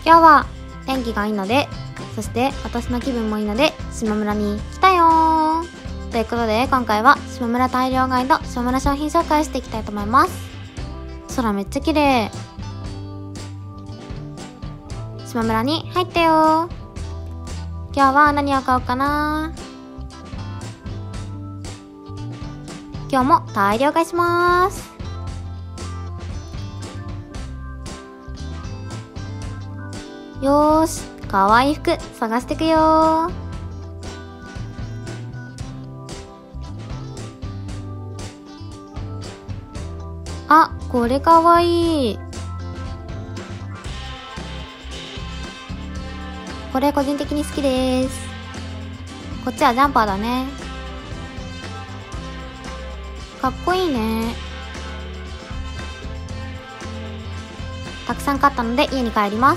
今日は天気がいいので、そして私の気分もいいので島村に来たよーということで、今回は島村大量買いの島村商品紹介していきたいと思います。空めっちゃ綺麗。島村に入ったよー。今日は何を買おうかな。今日も大量買いします。よーし、かわいい服探してくよー。あ、これかわいい。これ個人的に好きです。こっちはジャンパーだね。かっこいいね。たくさん買ったので家に帰ります。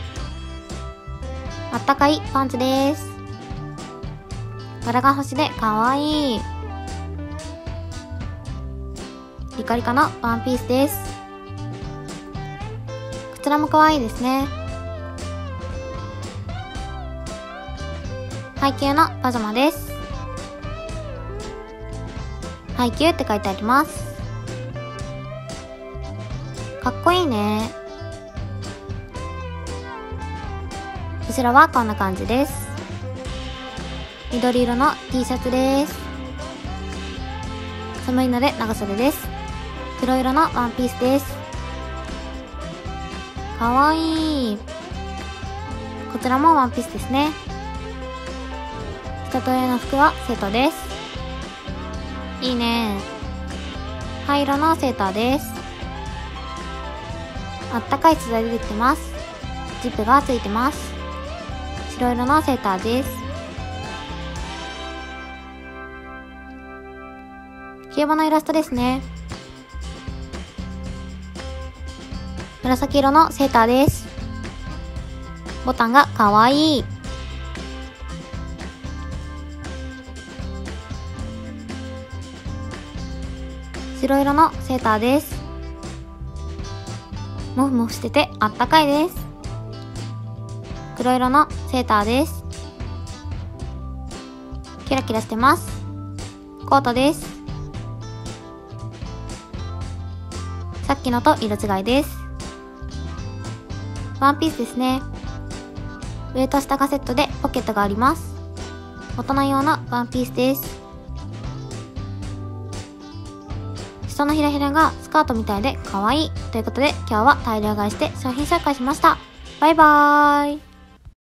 あったかいパンツです。柄が星でかわいい。リカリカのワンピースです。こちらもかわいいですね。ハイキューのパジャマです。ハイキューって書いてあります。かっこいいね。後ろはこんな感じです。緑色の T シャツです。寒いので長袖です。黒色のワンピースです。かわいい。こちらもワンピースですね。下と上の服はセットです。いいね。灰色のセーターです。あったかい素材でできてます。ジップがついてます。白色のセーターです。競馬のイラストですね。紫色のセーターです。ボタンがかわいい。白色のセーターです。モフモフしててあったかいです。黒色のセーターです。キラキラしてます。コートです。さっきのと色違いです。ワンピースですね。上と下がセットでポケットがあります。大人用のワンピースです。下のひらひらがスカートみたいで可愛いということで、今日は大量買いして商品紹介しました。バイバーイ。